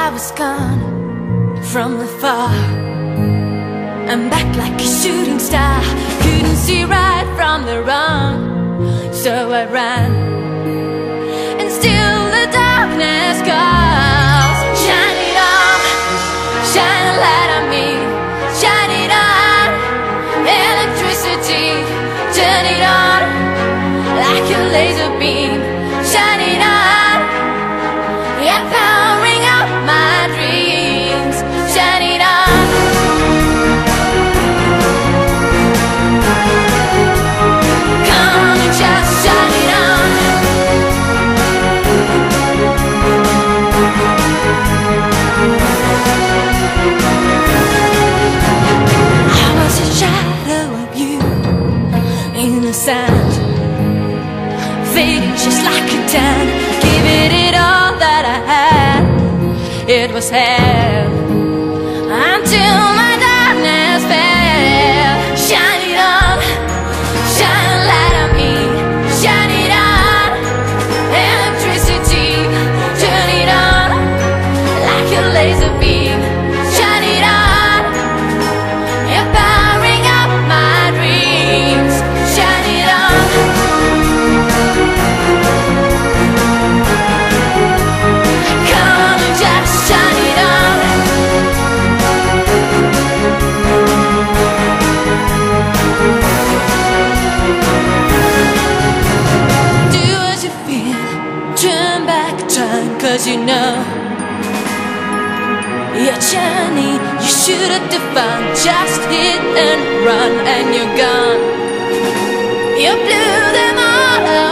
I was gone from the far, I'm back like a shooting star. Couldn't see right from the wrong, so I ran, and still the darkness calls. Shine it on, shine a light on me. Shine it on, electricity. Turn it on like a laser beam. Shine it on, yeah, powering up my dreams. Shine it on. Come on and just shine it on. I was a shadow of you in the sand, fading just like a tan. Giving it all that I had. It was hell until my darkness fell. Shine it on, shine a light on me. Shine it on, electricity. Turn it on like a laser beam. Shine it on, you're powering up my dreams. Shine it on. Cause you know your journey you should have defined. Just hit and run and you're gone. You blew them all away.